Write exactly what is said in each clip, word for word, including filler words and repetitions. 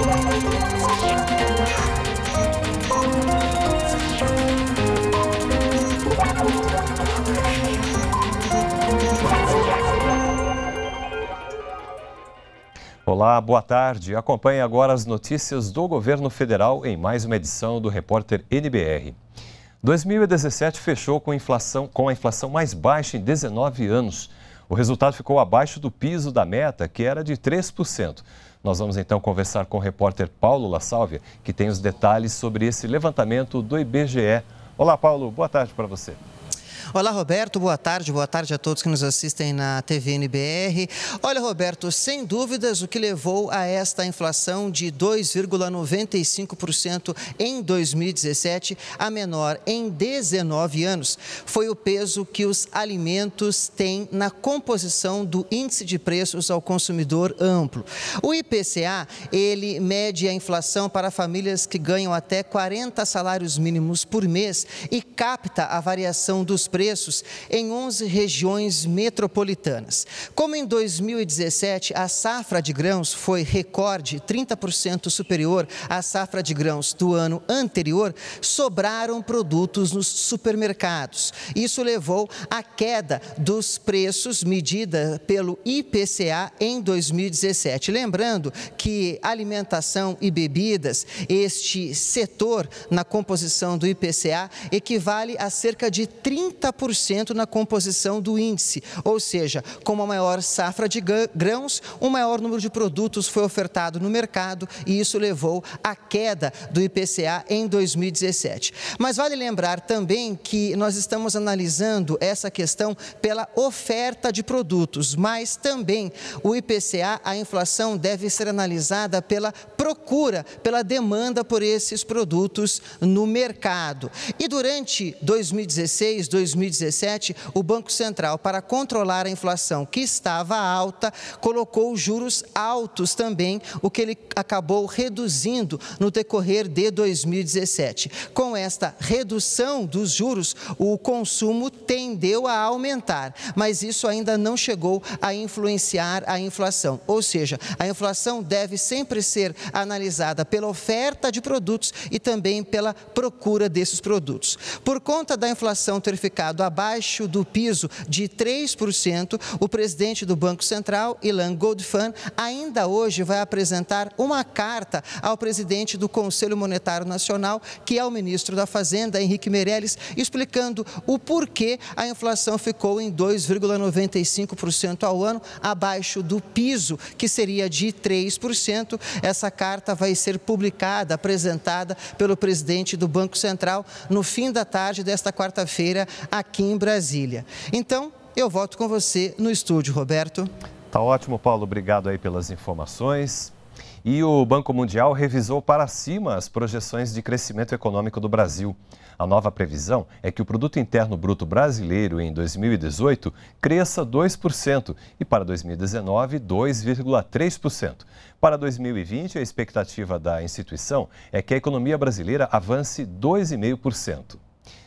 Olá, boa tarde. Acompanhe agora as notícias do governo federal em mais uma edição do Repórter N B R. dois mil e dezessete fechou com, inflação, com a inflação mais baixa em dezenove anos. O resultado ficou abaixo do piso da meta, que era de três por cento. Nós vamos então conversar com o repórter Paulo La Sálvia, que tem os detalhes sobre esse levantamento do I B G E. Olá, Paulo. Boa tarde para você. Olá, Roberto. Boa tarde. Boa tarde a todos que nos assistem na T V N B R. Olha, Roberto, sem dúvidas, o que levou a esta inflação de dois vírgula noventa e cinco por cento em dois mil e dezessete, a menor em dezenove anos, foi o peso que os alimentos têm na composição do índice de preços ao consumidor amplo. O I P C A, ele mede a inflação para famílias que ganham até quarenta salários mínimos por mês e capta a variação dos preços preços em onze regiões metropolitanas. Como em dois mil e dezessete a safra de grãos foi recorde, trinta por cento superior à safra de grãos do ano anterior, sobraram produtos nos supermercados. Isso levou à queda dos preços medida pelo I P C A em dois mil e dezessete. Lembrando que alimentação e bebidas, este setor na composição do I P C A, equivale a cerca de trinta por cento na composição do índice, ou seja, com uma maior safra de grãos, um maior número de produtos foi ofertado no mercado e isso levou à queda do I P C A em dois mil e dezessete. Mas vale lembrar também que nós estamos analisando essa questão pela oferta de produtos, mas também o I P C A, a inflação deve ser analisada pela procura, pela demanda por esses produtos no mercado. E durante dois mil e dezesseis, dois mil e dezessete, o Banco Central, para controlar a inflação que estava alta, colocou juros altos também, o que ele acabou reduzindo no decorrer de dois mil e dezessete. Com esta redução dos juros, o consumo tendeu a aumentar, mas isso ainda não chegou a influenciar a inflação. Ou seja, a inflação deve sempre ser analisada pela oferta de produtos e também pela procura desses produtos. Por conta da inflação ter ficado abaixo do piso de três por cento, o presidente do Banco Central, Ilan Goldfan, ainda hoje vai apresentar uma carta ao presidente do Conselho Monetário Nacional, que é o ministro da Fazenda, Henrique Meirelles, explicando o porquê a inflação ficou em dois vírgula noventa e cinco por cento ao ano, abaixo do piso, que seria de três por cento. Essa carta vai ser publicada, apresentada pelo presidente do Banco Central no fim da tarde desta quarta-feira, aqui em Brasília. Então, eu volto com você no estúdio, Roberto. Tá ótimo, Paulo. Obrigado aí pelas informações. E o Banco Mundial revisou para cima as projeções de crescimento econômico do Brasil. A nova previsão é que o Produto Interno Bruto brasileiro em dois mil e dezoito cresça dois por cento e para dois mil e dezenove, dois vírgula três por cento. Para dois mil e vinte, a expectativa da instituição é que a economia brasileira avance dois vírgula cinco por cento.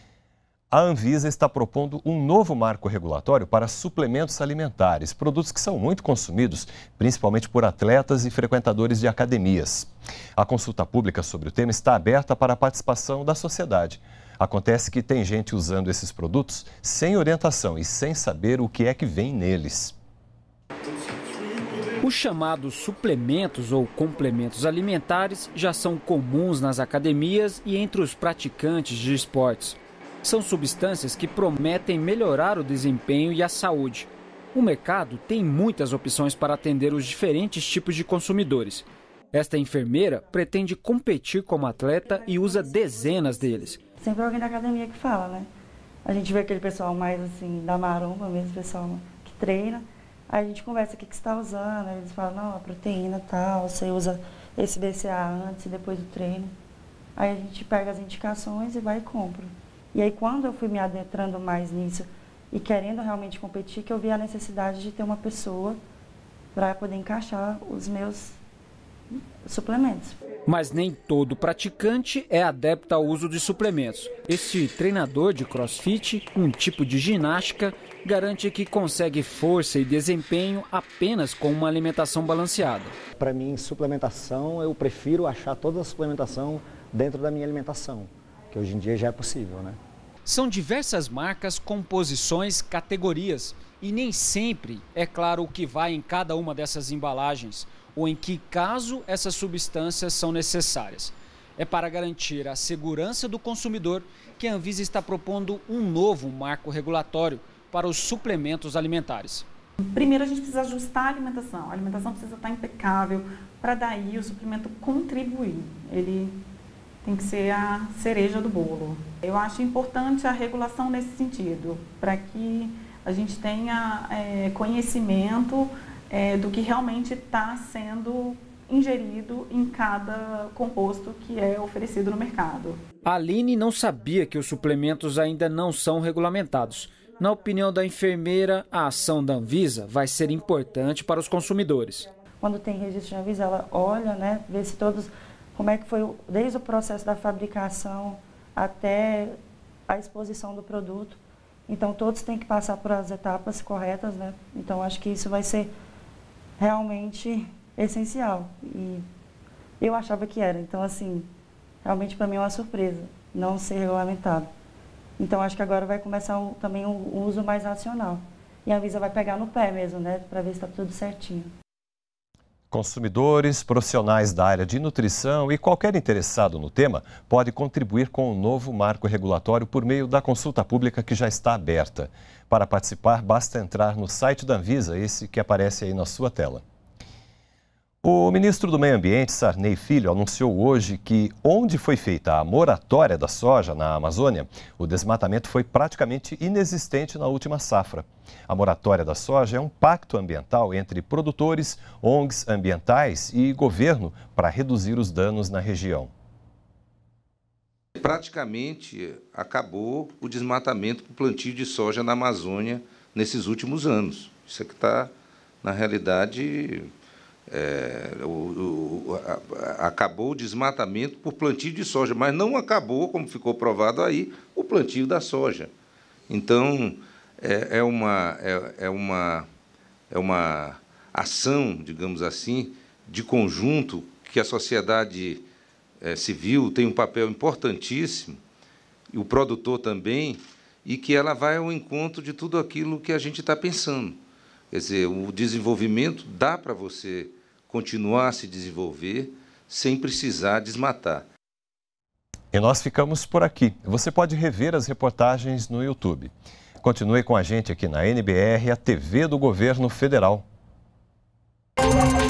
A Anvisa está propondo um novo marco regulatório para suplementos alimentares, produtos que são muito consumidos, principalmente por atletas e frequentadores de academias. A consulta pública sobre o tema está aberta para a participação da sociedade. Acontece que tem gente usando esses produtos sem orientação e sem saber o que é que vem neles. Os chamados suplementos ou complementos alimentares já são comuns nas academias e entre os praticantes de esportes. São substâncias que prometem melhorar o desempenho e a saúde. O mercado tem muitas opções para atender os diferentes tipos de consumidores. Esta enfermeira pretende competir como atleta e usa dezenas deles. Sempre alguém da academia que fala, né? A gente vê aquele pessoal mais assim, da maromba mesmo, pessoal que treina. Aí a gente conversa o que, que você está usando, aí eles falam, não, a proteína tal, você usa esse B C A antes e depois do treino. Aí a gente pega as indicações e vai e compra. E aí, quando eu fui me adentrando mais nisso e querendo realmente competir, que eu vi a necessidade de ter uma pessoa para poder encaixar os meus suplementos. Mas nem todo praticante é adepto ao uso de suplementos. Este treinador de crossfit, um tipo de ginástica, garante que consegue força e desempenho apenas com uma alimentação balanceada. Para mim, suplementação, eu prefiro achar toda a suplementação dentro da minha alimentação, que hoje em dia já é possível, né? São diversas marcas, composições, categorias e nem sempre é claro o que vai em cada uma dessas embalagens ou em que caso essas substâncias são necessárias. É para garantir a segurança do consumidor que a Anvisa está propondo um novo marco regulatório para os suplementos alimentares. Primeiro a gente precisa ajustar a alimentação, a alimentação precisa estar impecável para daí o suplemento contribuir, ele tem que ser a cereja do bolo. Eu acho importante a regulação nesse sentido, para que a gente tenha é, conhecimento é, do que realmente está sendo ingerido em cada composto que é oferecido no mercado. A Aline não sabia que os suplementos ainda não são regulamentados. Na opinião da enfermeira, a ação da Anvisa vai ser importante para os consumidores. Quando tem registro de Anvisa, ela olha, né, vê se todos, como é que foi desde o processo da fabricação até a exposição do produto. Então, todos têm que passar por as etapas corretas, né? Então, acho que isso vai ser realmente essencial. E eu achava que era. Então, assim, realmente para mim é uma surpresa não ser regulamentado. Então, acho que agora vai começar o, também o, o uso mais racional. E a Anvisa vai pegar no pé mesmo, né? Para ver se está tudo certinho. Consumidores, profissionais da área de nutrição e qualquer interessado no tema pode contribuir com o novo marco regulatório por meio da consulta pública que já está aberta. Para participar, basta entrar no site da Anvisa, esse que aparece aí na sua tela. O ministro do Meio Ambiente, Sarney Filho, anunciou hoje que, onde foi feita a moratória da soja na Amazônia, o desmatamento foi praticamente inexistente na última safra. A moratória da soja é um pacto ambiental entre produtores, O N Gs ambientais e governo para reduzir os danos na região. Praticamente acabou o desmatamento para o plantio de soja na Amazônia nesses últimos anos. Isso aqui está, na realidade... É, o, o, a, acabou o desmatamento por plantio de soja, mas não acabou, como ficou provado aí, o plantio da soja. Então, é, é, uma, é, é, uma, é uma ação, digamos assim, de conjunto, que a sociedade é, civil tem um papel importantíssimo, e o produtor também, e que ela vai ao encontro de tudo aquilo que a gente está pensando. Quer dizer, o desenvolvimento dá para você continuar a se desenvolver sem precisar desmatar. E nós ficamos por aqui. Você pode rever as reportagens no YouTube. Continue com a gente aqui na N B R, a T V do Governo Federal.